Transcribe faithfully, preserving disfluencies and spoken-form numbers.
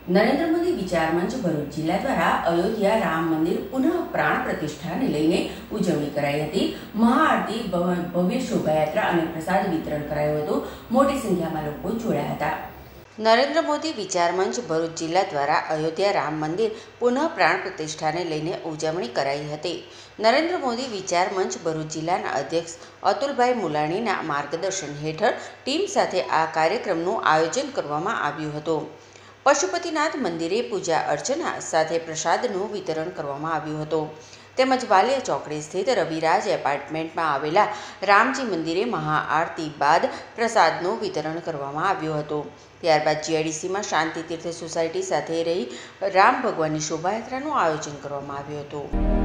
નરેન્દ્ર મોદી વિચાર મંચ ભરૂચ જિલ્લા દ્વારા અયોધ્યા રામ મંદિર પુનઃ પ્રાણ પ્રતિષ્ઠાને લઈને ઉજવણી કરાઈ હતી। મહાઆરતી, ભવ્ય શોભાયાત્રા અને પ્રસાદ વિતરણ કરાયું હતું। મોટી સંખ્યામાં લોકો જોડાયા હતા। નરેન્દ્ર મોદી વિચાર મંચ ભરૂચ જિલ્લા દ્વારા અયોધ્યા રામ મંદિર પુનઃ પ્રાણ પ્રતિષ્ઠાને લઈને ઉજવણી કરાઈ હતી। નરેન્દ્ર મોદી વિચાર મંચ ભરૂચ જિલ્લાના અધ્યક્ષ અતુલભાઈ મુલાણીના માર્ગદર્શન હેઠળ ટીમ સાથે આ કાર્યક્રમનું આયોજન કરવામાં આવ્યું હતું। પશુપતિનાથ મંદિરે પૂજા અર્ચના સાથે પ્રસાદનું વિતરણ કરવામાં આવ્યું હતું। તેમજ વાલિયા ચોકડી સ્થિત રવિરાજ એપાર્ટમેન્ટમાં આવેલા રામજી મંદિરે મહાઆરતી બાદ પ્રસાદનું વિતરણ કરવામાં આવ્યું હતું। ત્યારબાદ જીઆઈડીસીમાં શાંતિ તીર્થ સોસાયટી સાથે રહી રામ ભગવાનની શોભાયાત્રાનું આયોજન કરવામાં આવ્યું હતું।